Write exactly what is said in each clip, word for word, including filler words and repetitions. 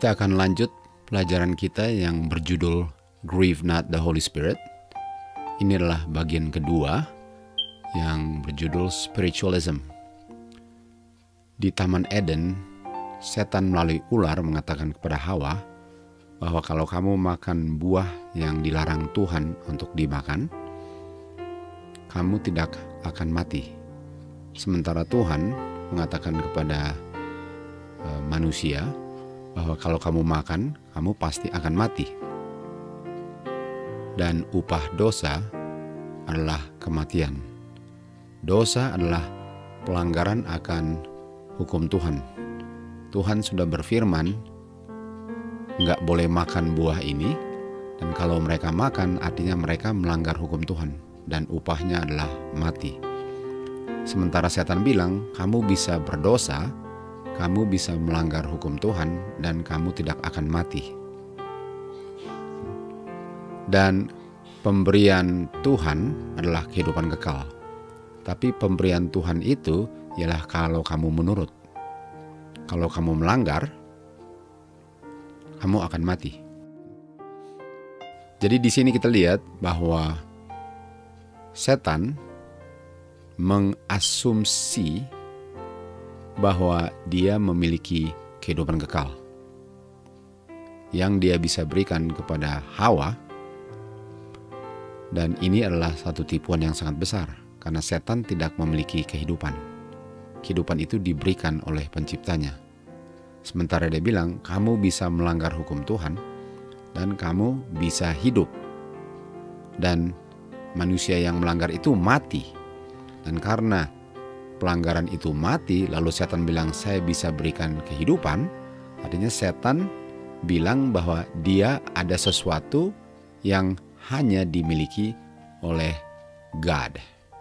Kita akan lanjut pelajaran kita yang berjudul Grieve Not the Holy Spirit. Ini adalah bagian kedua yang berjudul Spiritualism. Di Taman Eden, setan melalui ular mengatakan kepada Hawa bahwa kalau kamu makan buah yang dilarang Tuhan untuk dimakan, kamu tidak akan mati. Sementara Tuhan mengatakan kepada uh, manusia bahwa kalau kamu makan, kamu pasti akan mati. Dan upah dosa adalah kematian. Dosa adalah pelanggaran akan hukum Tuhan. Tuhan sudah berfirman, nggak boleh makan buah ini, dan kalau mereka makan, artinya mereka melanggar hukum Tuhan, dan upahnya adalah mati. Sementara setan bilang, kamu bisa berdosa, kamu bisa melanggar hukum Tuhan, dan kamu tidak akan mati. Dan pemberian Tuhan adalah kehidupan kekal. Tapi pemberian Tuhan itu ialah kalau kamu menurut. Kalau kamu melanggar, kamu akan mati. Jadi di sini kita lihat bahwa setan mengasumsi bahwa dia memiliki kehidupan kekal yang dia bisa berikan kepada Hawa. Dan ini adalah satu tipuan yang sangat besar, karena setan tidak memiliki kehidupan. Kehidupan itu diberikan oleh penciptanya. Sementara dia bilang, kamu bisa melanggar hukum Tuhan, dan kamu bisa hidup. Dan manusia yang melanggar itu mati. Dan karena pelanggaran itu mati, lalu setan bilang, saya bisa berikan kehidupan. Artinya setan bilang bahwa dia ada sesuatu yang hanya dimiliki oleh God.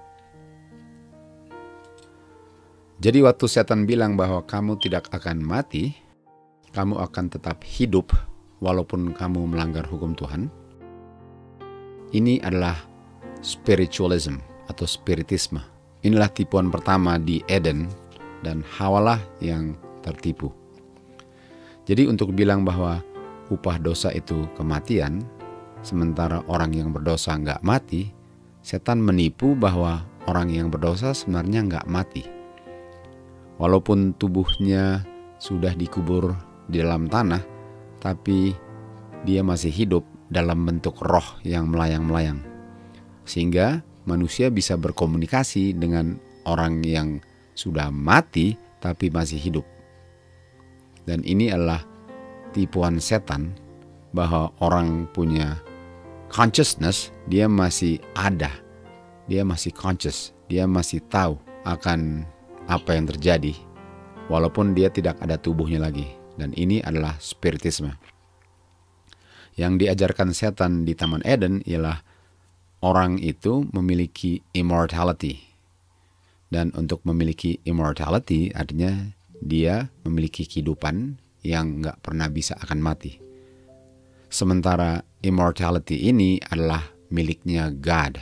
Jadi waktu setan bilang bahwa kamu tidak akan mati, kamu akan tetap hidup walaupun kamu melanggar hukum Tuhan. Ini adalah spiritualism atau spiritisme. Inilah tipuan pertama di Eden, dan Hawalah yang tertipu. Jadi untuk bilang bahwa upah dosa itu kematian, sementara orang yang berdosa nggak mati, setan menipu bahwa orang yang berdosa sebenarnya nggak mati. Walaupun tubuhnya sudah dikubur di dalam tanah, tapi dia masih hidup dalam bentuk roh yang melayang-melayang. Sehingga manusia bisa berkomunikasi dengan orang yang sudah mati tapi masih hidup. Dan ini adalah tipuan setan bahwa orang punya consciousness, dia masih ada, dia masih conscious, dia masih tahu akan apa yang terjadi, walaupun dia tidak ada tubuhnya lagi. Dan ini adalah spiritisme. Yang diajarkan setan di Taman Eden ialah orang itu memiliki immortality. Dan untuk memiliki immortality artinya dia memiliki kehidupan yang nggak pernah bisa akan mati. Sementara immortality ini adalah miliknya God.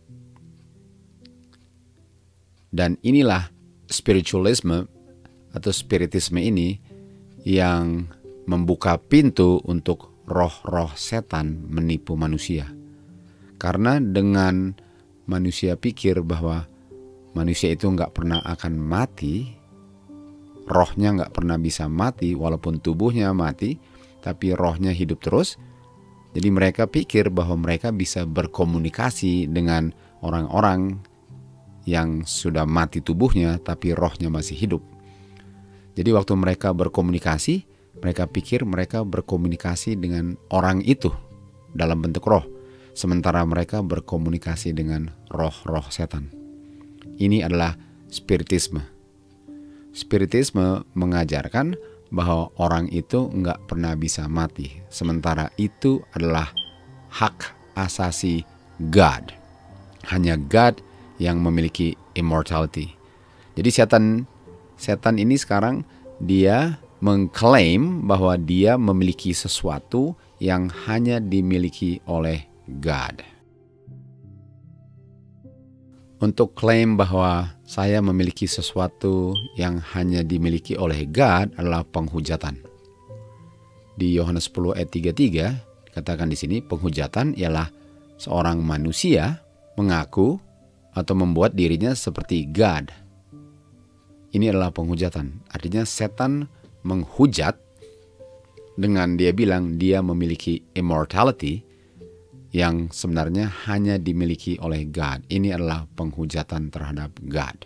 Dan inilah spiritualisme atau spiritisme ini yang membuka pintu untuk roh-roh setan menipu manusia. Karena dengan manusia pikir bahwa manusia itu nggak pernah akan mati, rohnya nggak pernah bisa mati walaupun tubuhnya mati, tapi rohnya hidup terus. Jadi mereka pikir bahwa mereka bisa berkomunikasi dengan orang-orang yang sudah mati tubuhnya tapi rohnya masih hidup. Jadi waktu mereka berkomunikasi, mereka pikir mereka berkomunikasi dengan orang itu dalam bentuk roh, sementara mereka berkomunikasi dengan roh-roh setan. Ini adalah spiritisme. Spiritisme mengajarkan bahwa orang itu nggak pernah bisa mati, sementara itu adalah hak asasi God. Hanya God yang memiliki immortality. Jadi setan setan ini sekarang dia mengklaim bahwa dia memiliki sesuatu yang hanya dimiliki oleh God. Untuk klaim bahwa saya memiliki sesuatu yang hanya dimiliki oleh God adalah penghujatan. Di Yohanes sepuluh ayat tiga puluh tiga dikatakan di sini, penghujatan ialah seorang manusia mengaku atau membuat dirinya seperti God. Ini adalah penghujatan. Artinya setan menghujat dengan dia bilang dia memiliki immortality yang sebenarnya hanya dimiliki oleh God. Ini adalah penghujatan terhadap God.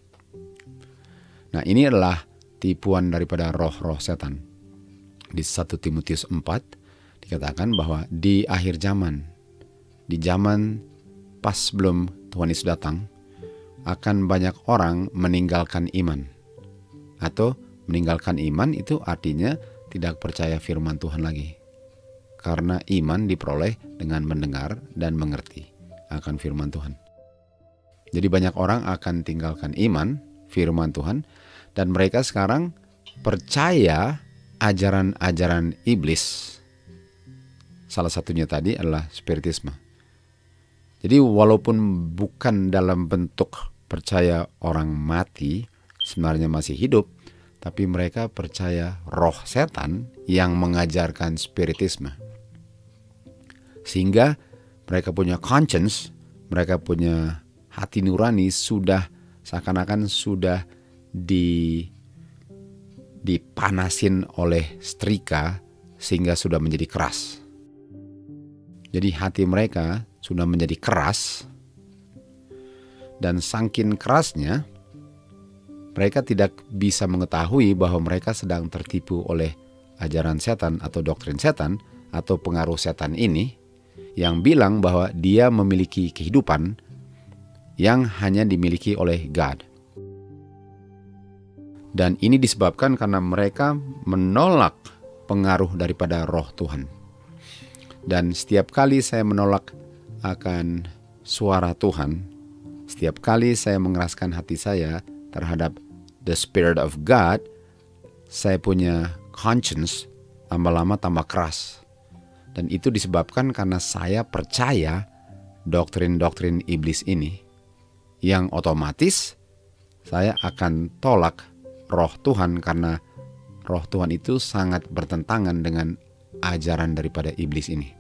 Nah, ini adalah tipuan daripada roh-roh setan. Di satu Timotius empat dikatakan bahwa di akhir zaman, di zaman pas sebelum Tuhan Yesus datang, akan banyak orang meninggalkan iman. Atau meninggalkan iman itu artinya tidak percaya firman Tuhan lagi. Karena iman diperoleh dengan mendengar dan mengerti akan firman Tuhan. Jadi banyak orang akan tinggalkan iman, firman Tuhan, dan mereka sekarang percaya ajaran-ajaran iblis. Salah satunya tadi adalah spiritisme. Jadi walaupun bukan dalam bentuk percaya orang mati sebenarnya masih hidup, tapi mereka percaya roh setan yang mengajarkan spiritisme. Sehingga mereka punya conscience, mereka punya hati nurani sudah seakan-akan sudah di dipanasin oleh setrika sehingga sudah menjadi keras. Jadi hati mereka sudah menjadi keras, dan saking kerasnya mereka tidak bisa mengetahui bahwa mereka sedang tertipu oleh ajaran setan atau doktrin setan atau pengaruh setan ini yang bilang bahwa dia memiliki kehidupan yang hanya dimiliki oleh God. Dan ini disebabkan karena mereka menolak pengaruh daripada roh Tuhan. Dan setiap kali saya menolak akan suara Tuhan, setiap kali saya mengeraskan hati saya terhadap the Spirit of God, saya punya conscience lama-lama tambah keras. Dan itu disebabkan karena saya percaya doktrin-doktrin iblis ini, yang otomatis saya akan tolak roh Tuhan karena roh Tuhan itu sangat bertentangan dengan ajaran daripada iblis ini.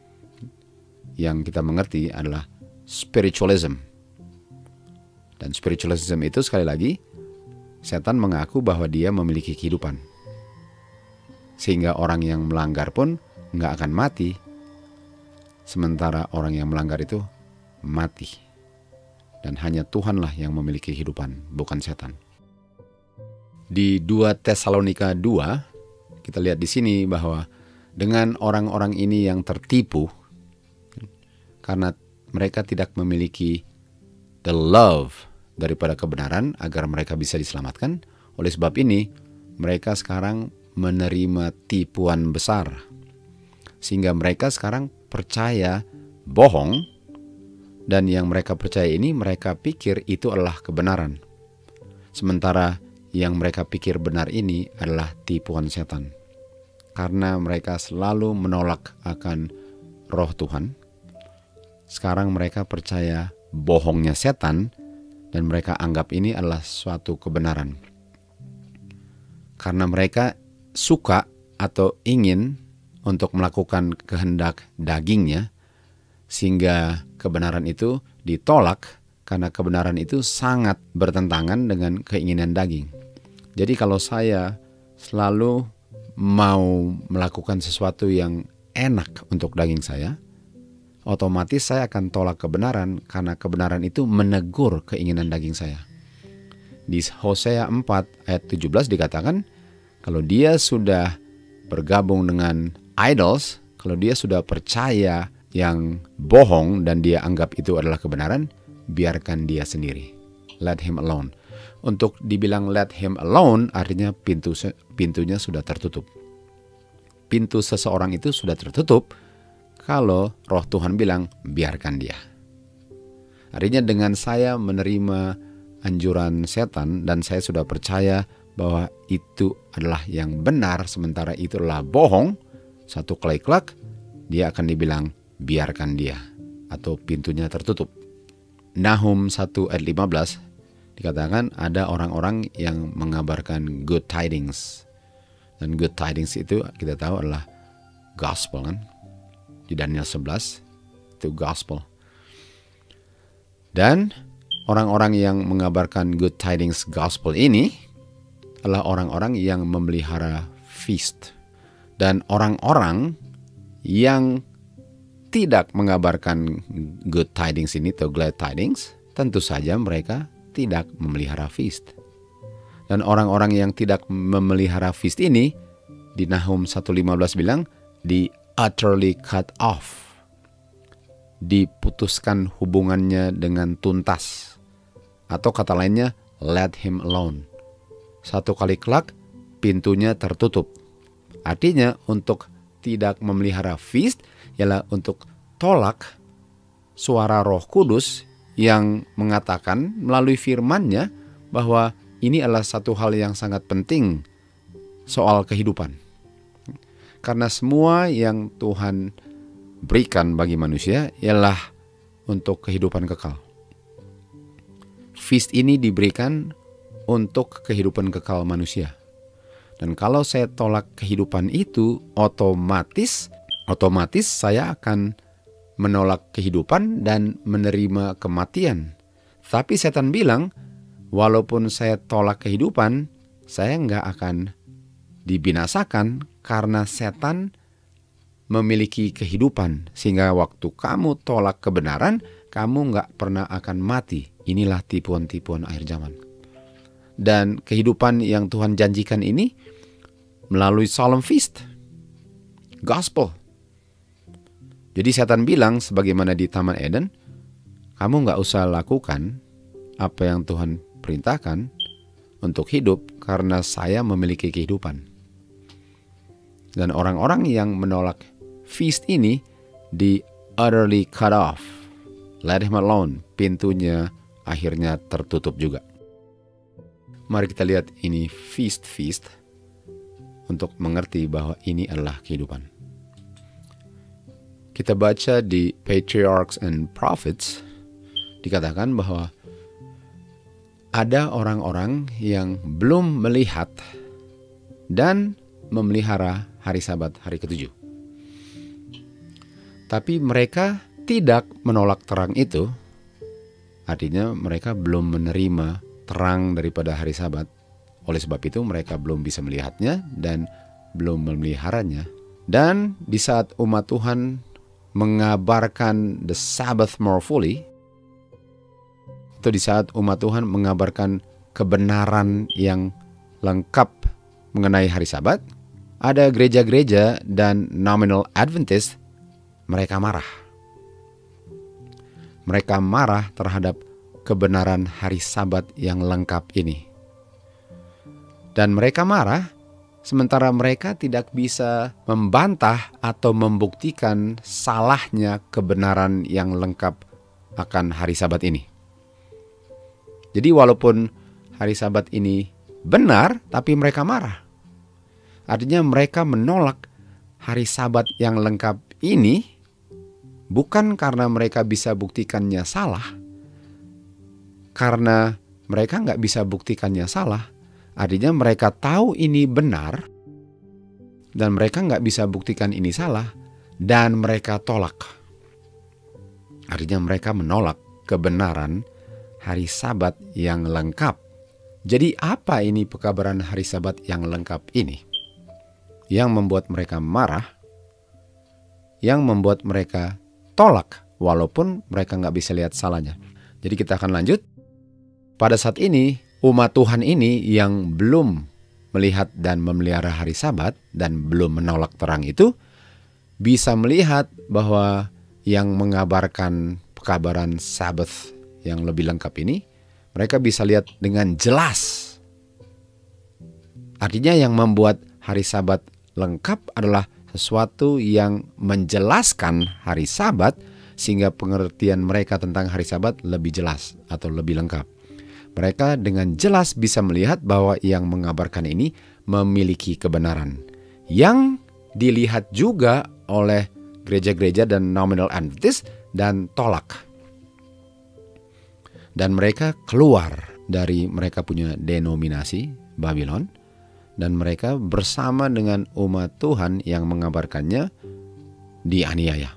Yang kita mengerti adalah spiritualism. Dan spiritualism itu sekali lagi, setan mengaku bahwa dia memiliki kehidupan. Sehingga orang yang melanggar pun nggak akan mati. Sementara orang yang melanggar itu mati. Dan hanya Tuhanlah yang memiliki kehidupan, bukan setan. Di dua Tesalonika dua, kita lihat di sini bahwa dengan orang-orang ini yang tertipu, karena mereka tidak memiliki the love daripada kebenaran agar mereka bisa diselamatkan. Oleh sebab ini, mereka sekarang menerima tipuan besar. Sehingga mereka sekarang percaya bohong, dan yang mereka percaya ini mereka pikir itu adalah kebenaran. Sementara yang mereka pikir benar ini adalah tipuan setan. Karena mereka selalu menolak akan roh Tuhan, sekarang mereka percaya bohongnya setan dan mereka anggap ini adalah suatu kebenaran. Karena mereka suka atau ingin untuk melakukan kehendak dagingnya, sehingga kebenaran itu ditolak karena kebenaran itu sangat bertentangan dengan keinginan daging. Jadi kalau saya selalu mau melakukan sesuatu yang enak untuk daging saya, otomatis saya akan tolak kebenaran karena kebenaran itu menegur keinginan daging saya. Di Hosea empat ayat tujuh belas dikatakan, kalau dia sudah bergabung dengan idols, kalau dia sudah percaya yang bohong dan dia anggap itu adalah kebenaran, biarkan dia sendiri. Let him alone. Untuk dibilang let him alone artinya pintu pintunya sudah tertutup. Pintu seseorang itu sudah tertutup kalau roh Tuhan bilang biarkan dia. Artinya dengan saya menerima anjuran setan dan saya sudah percaya bahwa itu adalah yang benar sementara itu adalah bohong, satu klik-klik dia akan dibilang biarkan dia atau pintunya tertutup. Nahum satu ayat lima belas dikatakan ada orang-orang yang mengabarkan good tidings. Dan good tidings itu kita tahu adalah gospel kan. Di Daniel sebelas itu gospel. Dan orang-orang yang mengabarkan good tidings gospel ini adalah orang-orang yang memelihara feast. Dan orang-orang yang tidak mengabarkan good tidings ini atau glad tidings, tentu saja mereka tidak memelihara feast. Dan orang-orang yang tidak memelihara feast ini, di Nahum satu lima belas bilang, di utterly cut off. Diputuskan hubungannya dengan tuntas. Atau kata lainnya, let him alone. Satu kali kelak, pintunya tertutup. Artinya untuk tidak memelihara feast ialah untuk tolak suara Roh Kudus yang mengatakan melalui firman-Nya bahwa ini adalah satu hal yang sangat penting soal kehidupan. Karena semua yang Tuhan berikan bagi manusia ialah untuk kehidupan kekal. Feast ini diberikan untuk kehidupan kekal manusia. Dan kalau saya tolak kehidupan itu, otomatis otomatis saya akan menolak kehidupan dan menerima kematian. Tapi setan bilang, walaupun saya tolak kehidupan, saya nggak akan dibinasakan karena setan memiliki kehidupan. Sehingga waktu kamu tolak kebenaran, kamu nggak pernah akan mati. Inilah tipuan-tipuan akhir zaman. Dan kehidupan yang Tuhan janjikan ini melalui solemn feast, gospel. Jadi setan bilang sebagaimana di Taman Eden, kamu nggak usah lakukan apa yang Tuhan perintahkan untuk hidup karena saya memiliki kehidupan. Dan orang-orang yang menolak feast ini di utterly cut off. Let him alone. Pintunya akhirnya tertutup juga. Mari kita lihat ini feast-feast untuk mengerti bahwa ini adalah kehidupan. Kita baca di Patriarchs and Prophets, dikatakan bahwa ada orang-orang yang belum melihat dan memelihara hari Sabat hari ketujuh. Tapi mereka tidak menolak terang itu, artinya mereka belum menerima terang daripada hari Sabat. Oleh sebab itu mereka belum bisa melihatnya dan belum memeliharanya. Dan di saat umat Tuhan mengabarkan the Sabbath more fully, itu di saat umat Tuhan mengabarkan kebenaran yang lengkap mengenai hari Sabat, ada gereja-gereja dan nominal Adventist, mereka marah. Mereka marah terhadap kebenaran hari Sabat yang lengkap ini. Dan mereka marah, sementara mereka tidak bisa membantah atau membuktikan salahnya kebenaran yang lengkap akan hari Sabat ini. Jadi walaupun hari Sabat ini benar, tapi mereka marah. Artinya mereka menolak hari Sabat yang lengkap ini bukan karena mereka bisa buktikannya salah. Karena mereka nggak bisa buktikannya salah. Artinya mereka tahu ini benar dan mereka nggak bisa buktikan ini salah dan mereka tolak. Artinya mereka menolak kebenaran hari Sabat yang lengkap. Jadi apa ini pekabaran hari Sabat yang lengkap ini? Yang membuat mereka marah, yang membuat mereka tolak walaupun mereka nggak bisa lihat salahnya. Jadi kita akan lanjut. Pada saat ini umat Tuhan ini yang belum melihat dan memelihara hari Sabat dan belum menolak terang itu bisa melihat bahwa yang mengabarkan pekabaran Sabbath yang lebih lengkap ini mereka bisa lihat dengan jelas. Artinya yang membuat hari Sabat lengkap adalah sesuatu yang menjelaskan hari Sabat sehingga pengertian mereka tentang hari Sabat lebih jelas atau lebih lengkap. Mereka dengan jelas bisa melihat bahwa yang mengabarkan ini memiliki kebenaran. Yang dilihat juga oleh gereja-gereja dan nominal Adventist dan tolak. Dan mereka keluar dari mereka punya denominasi Babylon dan mereka bersama dengan umat Tuhan yang mengabarkannya dianiaya.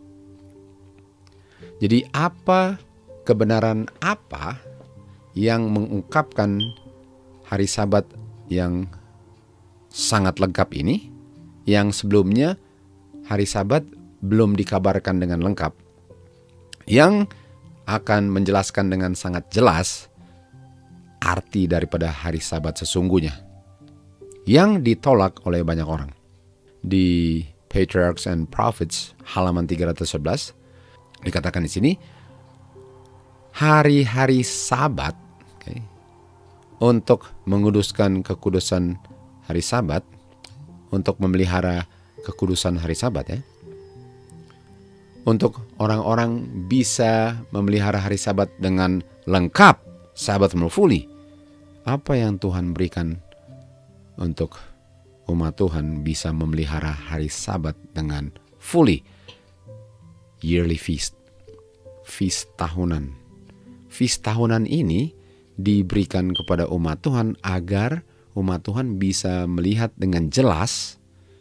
Jadi apa kebenaran apa yang mengungkapkan hari Sabat yang sangat lengkap ini, yang sebelumnya hari Sabat belum dikabarkan dengan lengkap, yang akan menjelaskan dengan sangat jelas arti daripada hari Sabat sesungguhnya, yang ditolak oleh banyak orang. Di Patriarchs and Prophets halaman tiga ratus sebelas dikatakan di sini, hari-hari Sabat, okay, untuk menguduskan kekudusan hari Sabat, untuk memelihara kekudusan hari Sabat, ya, untuk orang-orang bisa memelihara hari Sabat dengan lengkap, Sabat fully. Apa yang Tuhan berikan untuk umat Tuhan bisa memelihara hari Sabat dengan fully? Yearly feast, feast tahunan. Feast tahunan ini diberikan kepada umat Tuhan agar umat Tuhan bisa melihat dengan jelas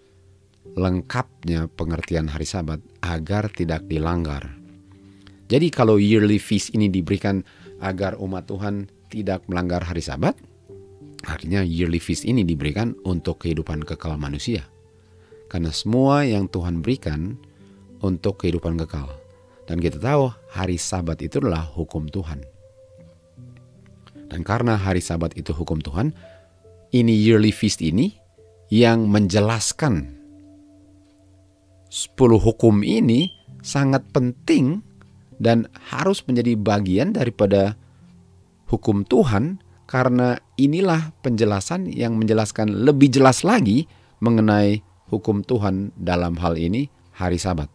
lengkapnya pengertian hari Sabat agar tidak dilanggar. Jadi kalau yearly feast ini diberikan agar umat Tuhan tidak melanggar hari Sabat, artinya yearly feast ini diberikan untuk kehidupan kekal manusia. Karena semua yang Tuhan berikan untuk kehidupan kekal. Dan kita tahu hari Sabat itu adalah hukum Tuhan. Dan karena hari Sabat itu hukum Tuhan, ini yearly feast ini yang menjelaskan sepuluh hukum ini sangat penting dan harus menjadi bagian daripada hukum Tuhan, karena inilah penjelasan yang menjelaskan lebih jelas lagi mengenai hukum Tuhan dalam hal ini hari Sabat.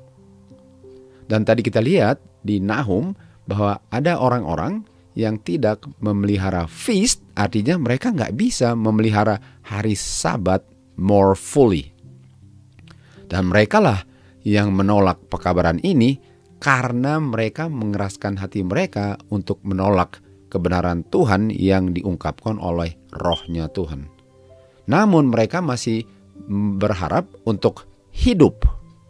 Dan tadi kita lihat di Nahum bahwa ada orang-orang yang tidak memelihara feast, artinya mereka nggak bisa memelihara hari Sabat more fully. Dan merekalah yang menolak pekabaran ini karena mereka mengeraskan hati mereka untuk menolak kebenaran Tuhan yang diungkapkan oleh Roh-Nya Tuhan. Namun mereka masih berharap untuk hidup.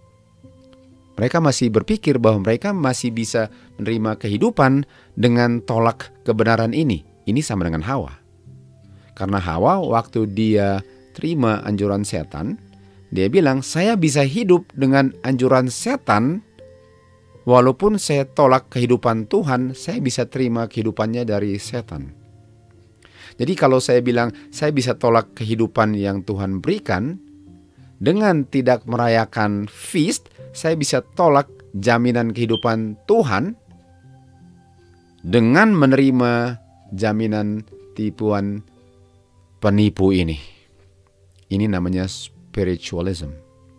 Mereka masih berpikir bahwa mereka masih bisa menerima kehidupan dengan tolak kebenaran ini. Ini sama dengan Hawa. Karena Hawa waktu dia terima anjuran setan, dia bilang, saya bisa hidup dengan anjuran setan, walaupun saya tolak kehidupan Tuhan, saya bisa terima kehidupannya dari setan. Jadi kalau saya bilang, saya bisa tolak kehidupan yang Tuhan berikan, dengan tidak merayakan feast, saya bisa tolak jaminan kehidupan Tuhan, dengan menerima jaminan tipuan penipu ini. Ini namanya spiritualism.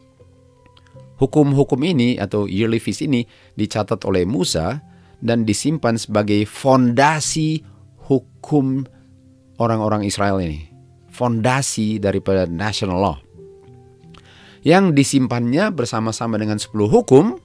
Hukum-hukum ini atau yearly feast ini dicatat oleh Musa dan disimpan sebagai fondasi hukum orang-orang Israel ini. Fondasi daripada national law. Yang disimpannya bersama-sama dengan sepuluh hukum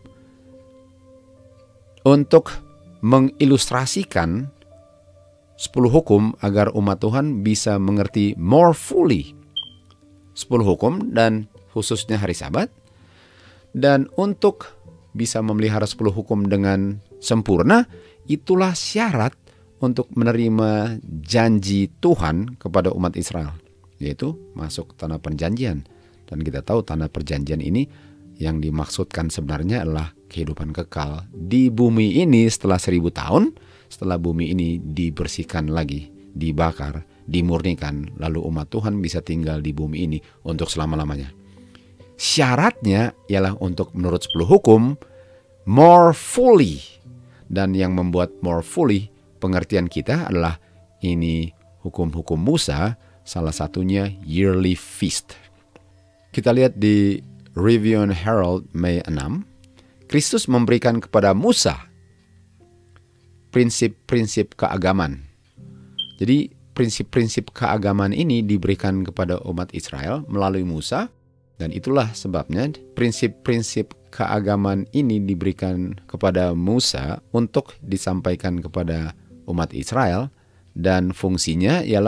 untuk mengilustrasikan sepuluh hukum agar umat Tuhan bisa mengerti more fully sepuluh hukum dan khususnya hari Sabat. Dan untuk bisa memelihara sepuluh hukum dengan sempurna, itulah syarat untuk menerima janji Tuhan kepada umat Israel, yaitu masuk tanah perjanjian. Dan kita tahu tanah perjanjian ini yang dimaksudkan sebenarnya adalah kehidupan kekal di bumi ini setelah seribu tahun, setelah bumi ini dibersihkan lagi, dibakar, dimurnikan, lalu umat Tuhan bisa tinggal di bumi ini untuk selama-lamanya. Syaratnya ialah untuk menurut sepuluh hukum more fully. Dan yang membuat more fully pengertian kita adalah ini hukum-hukum Musa, salah satunya yearly feast. Kita lihat di Review and Herald Mei enam, Kristus memberikan kepada Musa prinsip-prinsip keagamaan. Jadi prinsip-prinsip keagamaan ini diberikan kepada umat Israel melalui Musa, dan itulah sebabnya prinsip-prinsip keagamaan ini diberikan kepada Musa untuk disampaikan kepada umat Israel, dan fungsinya ialah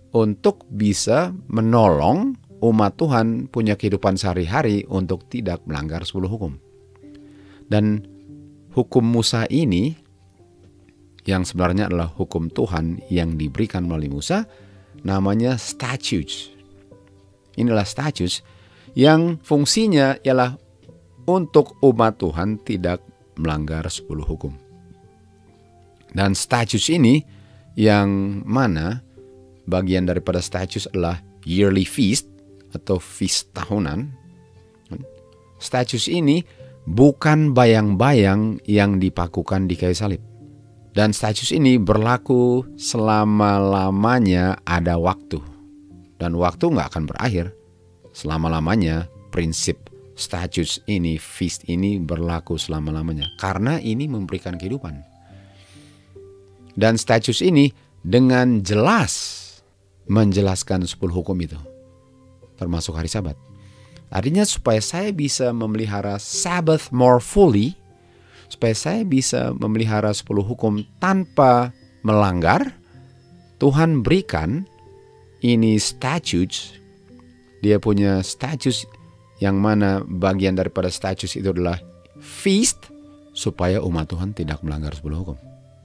untuk bisa menolong umat Tuhan punya kehidupan sehari-hari untuk tidak melanggar sepuluh hukum. Dan hukum Musa ini, yang sebenarnya adalah hukum Tuhan yang diberikan melalui Musa, namanya statutes. Inilah statutes yang fungsinya ialah untuk umat Tuhan tidak melanggar sepuluh hukum. Dan statutes ini yang mana bagian daripada statutes adalah yearly feast atau feast tahunan. Statutes ini bukan bayang-bayang yang dipakukan di kayu salib. Dan statutes ini berlaku selama-lamanya ada waktu. Dan waktu nggak akan berakhir. Selama-lamanya prinsip statutes ini, feast ini berlaku selama-lamanya. Karena ini memberikan kehidupan. Dan statutes ini dengan jelas menjelaskan sepuluh hukum itu. Termasuk hari Sabat. Artinya supaya saya bisa memelihara Sabbath more fully, supaya saya bisa memelihara sepuluh hukum tanpa melanggar, Tuhan berikan ini statutes. Dia punya statutes yang mana bagian daripada statutes itu adalah feast, supaya umat Tuhan tidak melanggar sepuluh hukum.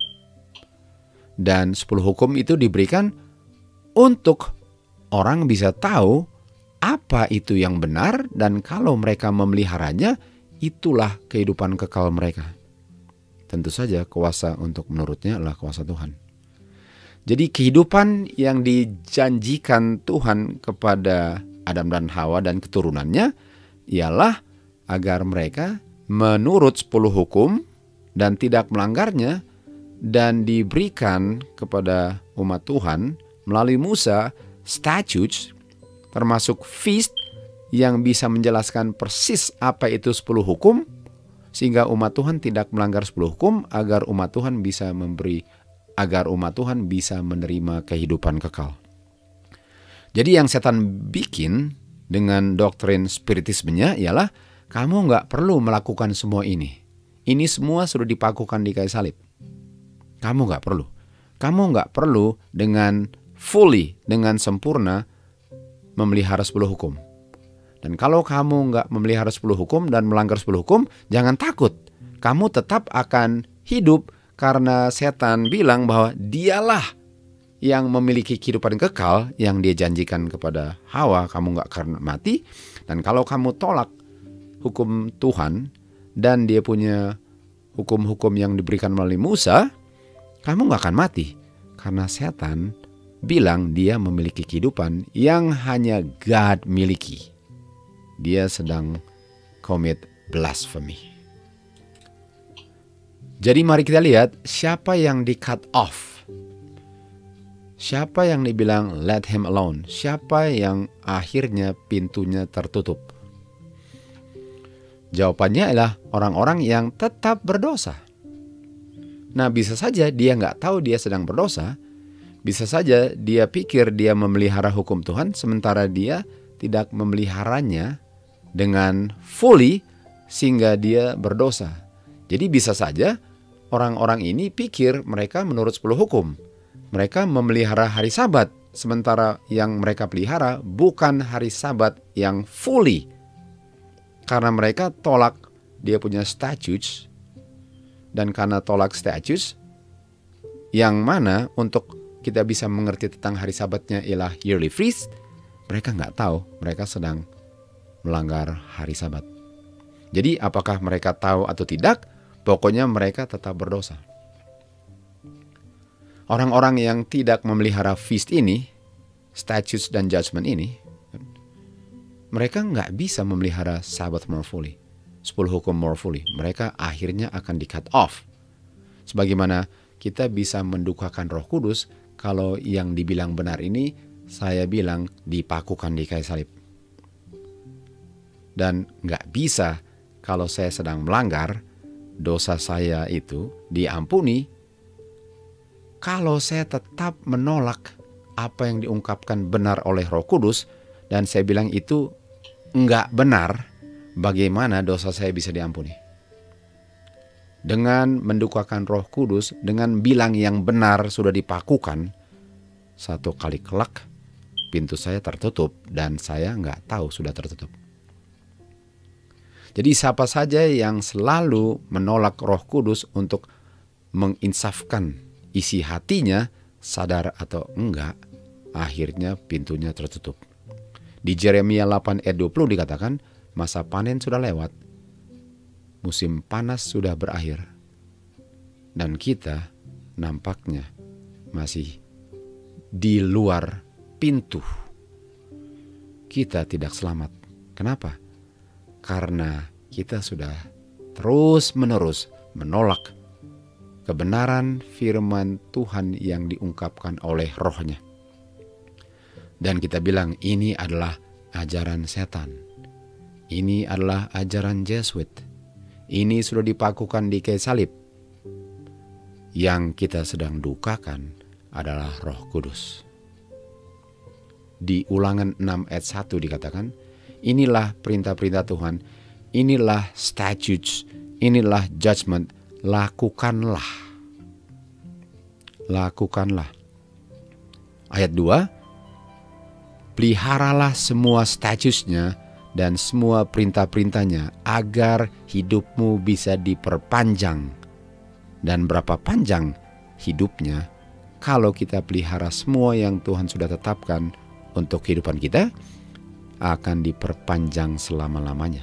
Dan sepuluh hukum itu diberikan untuk orang bisa tahu apa itu yang benar, dan kalau mereka memeliharanya, itulah kehidupan kekal mereka. Tentu saja kuasa untuk menurutnya adalah kuasa Tuhan. Jadi kehidupan yang dijanjikan Tuhan kepada Adam dan Hawa dan keturunannya ialah agar mereka menurut sepuluh hukum dan tidak melanggarnya, dan diberikan kepada umat Tuhan melalui Musa statutes termasuk feast yang bisa menjelaskan persis apa itu sepuluh hukum, sehingga umat Tuhan tidak melanggar sepuluh hukum, agar umat Tuhan bisa memberi, agar umat Tuhan bisa menerima kehidupan kekal. Jadi yang setan bikin dengan doktrin spiritismenya ialah kamu nggak perlu melakukan semua ini. Ini semua sudah dipakukan di kayu salib. Kamu nggak perlu. Kamu nggak perlu dengan fully, dengan sempurna memelihara sepuluh hukum. Dan kalau kamu nggak memelihara sepuluh hukum dan melanggar sepuluh hukum, jangan takut. Kamu tetap akan hidup karena setan bilang bahwa dialah yang memiliki kehidupan kekal yang dia janjikan kepada Hawa, kamu nggak akan mati. Dan kalau kamu tolak hukum Tuhan dan dia punya hukum-hukum yang diberikan melalui Musa, kamu nggak akan mati. Karena setan bilang dia memiliki kehidupan yang hanya God miliki. Dia sedang commit blasphemy. Jadi mari kita lihat siapa yang di cut off. Siapa yang dibilang let him alone. Siapa yang akhirnya pintunya tertutup. Jawabannya adalah orang-orang yang tetap berdosa. Nah, bisa saja dia nggak tahu dia sedang berdosa. Bisa saja dia pikir dia memelihara hukum Tuhan, sementara dia tidak memeliharanya dengan fully sehingga dia berdosa. Jadi bisa saja orang-orang ini pikir mereka menurut sepuluh hukum. Mereka memelihara hari Sabat, sementara yang mereka pelihara bukan hari Sabat yang fully. Karena mereka tolak dia punya statutes, dan karena tolak statutes, yang mana untuk kita bisa mengerti tentang hari Sabatnya ialah yearly feast, mereka nggak tahu mereka sedang melanggar hari Sabat. Jadi apakah mereka tahu atau tidak, pokoknya mereka tetap berdosa. Orang-orang yang tidak memelihara feast ini, statutes dan judgment ini, mereka nggak bisa memelihara Sabat more fully, sepuluh hukum more fully. Mereka akhirnya akan di cut off. Sebagaimana kita bisa mendukakan Roh Kudus kalau yang dibilang benar ini saya bilang dipakukan di kayu salib. Dan nggak bisa kalau saya sedang melanggar, dosa saya itu diampuni kalau saya tetap menolak apa yang diungkapkan benar oleh Roh Kudus dan saya bilang itu nggak benar. Bagaimana dosa saya bisa diampuni? Dengan mendukakan Roh Kudus, dengan bilang yang benar sudah dipakukan, satu kali kelak pintu saya tertutup dan saya nggak tahu sudah tertutup. Jadi siapa saja yang selalu menolak Roh Kudus untuk menginsafkan isi hatinya, sadar atau enggak, akhirnya pintunya tertutup. Di Yeremia delapan ayat dua puluh dikatakan, masa panen sudah lewat, musim panas sudah berakhir, dan kita nampaknya masih di luar pintu. Kita tidak selamat. Kenapa? Karena kita sudah terus-menerus menolak kebenaran firman Tuhan yang diungkapkan oleh Roh-Nya. Dan kita bilang ini adalah ajaran setan. Ini adalah ajaran Jesuit. Ini sudah dipakukan di kayu salib. Yang kita sedang dukakan adalah Roh Kudus. Di Ulangan enam ayat satu dikatakan, inilah perintah-perintah Tuhan, inilah statutes, inilah judgment, lakukanlah. Lakukanlah. Ayat dua, peliharalah semua statutes-nya dan semua perintah-perintahnya agar hidupmu bisa diperpanjang. Dan berapa panjang hidupnya kalau kita pelihara semua yang Tuhan sudah tetapkan untuk kehidupan kita, akan diperpanjang selama-lamanya.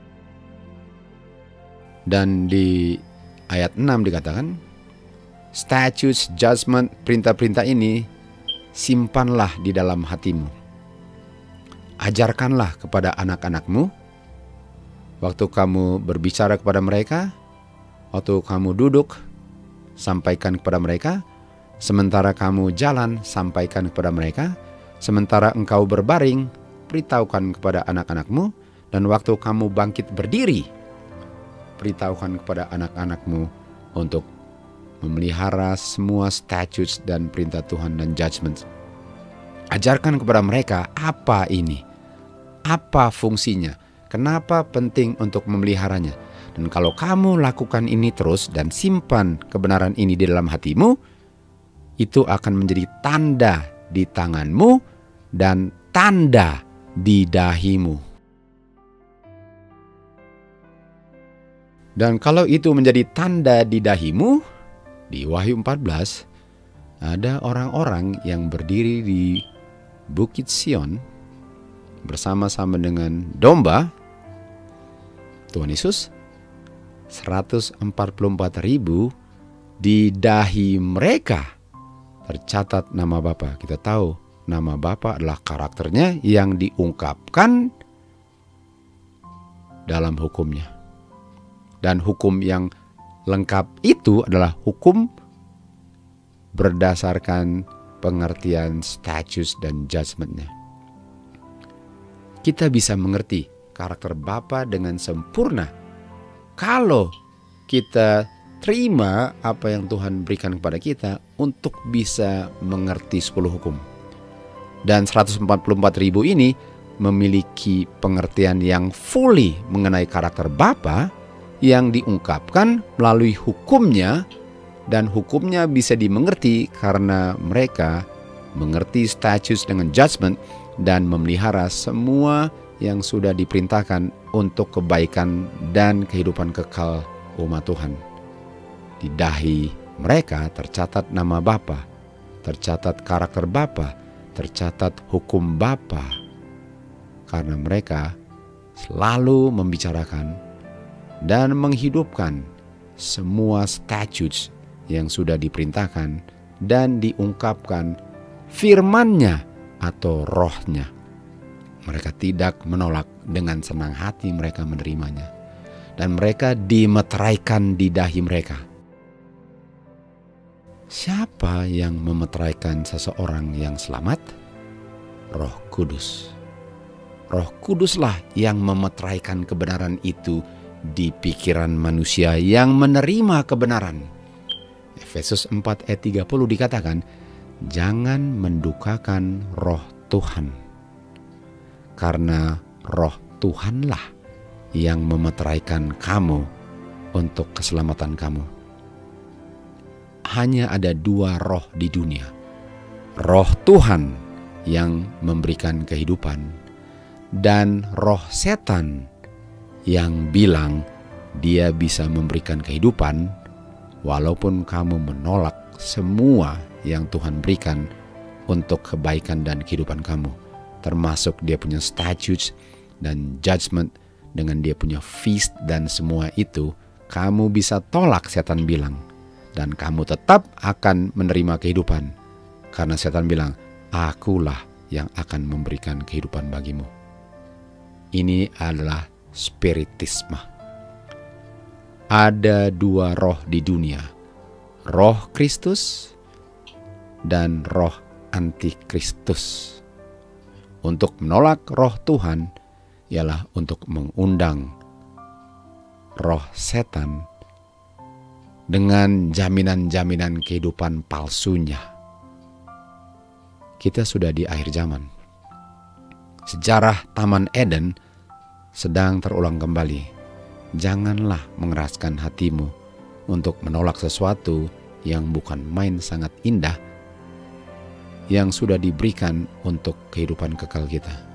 Dan di ayat enam dikatakan, statutes, judgment, perintah-perintah ini simpanlah di dalam hatimu. Ajarkanlah kepada anak-anakmu, waktu kamu berbicara kepada mereka, waktu kamu duduk, sampaikan kepada mereka, sementara kamu jalan, sampaikan kepada mereka, sementara engkau berbaring, beritahukan kepada anak-anakmu, dan waktu kamu bangkit berdiri, beritahukan kepada anak-anakmu untuk memelihara semua statutes dan perintah Tuhan dan judgment. Ajarkan kepada mereka apa ini, apa fungsinya, kenapa penting untuk memeliharanya. Dan kalau kamu lakukan ini terus dan simpan kebenaran ini di dalam hatimu, itu akan menjadi tanda di tanganmu dan tanda di dahimu. Dan kalau itu menjadi tanda di dahimu, di Wahyu empat belas, ada orang-orang yang berdiri di Bukit Sion bersama-sama dengan domba, Tuhan Yesus, seratus empat puluh empat ribu, di dahi mereka tercatat nama Bapa. Kita tahu nama Bapa adalah karakternya yang diungkapkan dalam hukumnya. Dan hukum yang lengkap itu adalah hukum berdasarkan pengertian statutes dan judgment-nya. Kita bisa mengerti karakter Bapa dengan sempurna kalau kita terima apa yang Tuhan berikan kepada kita untuk bisa mengerti sepuluh hukum. Dan seratus empat puluh empat ribu ini memiliki pengertian yang fully mengenai karakter Bapa yang diungkapkan melalui hukumnya, dan hukumnya bisa dimengerti karena mereka mengerti statutes dengan judgment dan memelihara semua yang sudah diperintahkan untuk kebaikan dan kehidupan kekal umat Tuhan. Di dahi mereka tercatat nama Bapa, tercatat karakter Bapa, tercatat hukum Bapa, karena mereka selalu membicarakan dan menghidupkan semua statutes yang sudah diperintahkan dan diungkapkan firman-Nya atau Roh-Nya. Mereka tidak menolak, dengan senang hati mereka menerimanya, dan mereka dimeteraikan di dahi mereka. Siapa yang memeteraikan seseorang yang selamat? Roh Kudus. Roh Kuduslah yang memeteraikan kebenaran itu di pikiran manusia yang menerima kebenaran. Efesus empat ayat tiga puluh dikatakan, jangan mendukakan Roh Tuhan, karena Roh Tuhanlah yang memeteraikan kamu untuk keselamatan kamu. Hanya ada dua roh di dunia. Roh Tuhan yang memberikan kehidupan, dan roh setan yang bilang dia bisa memberikan kehidupan walaupun kamu menolak semua yang Tuhan berikan untuk kebaikan dan kehidupan kamu, termasuk dia punya statutes dan judgment, dengan dia punya feast dan semua itu. Kamu bisa tolak, setan bilang, dan kamu tetap akan menerima kehidupan, karena setan bilang, akulah yang akan memberikan kehidupan bagimu. Ini adalah spiritisme. Ada dua roh di dunia, roh Kristus dan roh antikristus. Untuk menolak roh Tuhan ialah untuk mengundang roh setan dengan jaminan-jaminan kehidupan palsunya. Kita sudah di akhir zaman. Sejarah Taman Eden sedang terulang kembali. Janganlah mengeraskan hatimu untuk menolak sesuatu yang bukan main sangat indah yang sudah diberikan untuk kehidupan kekal kita.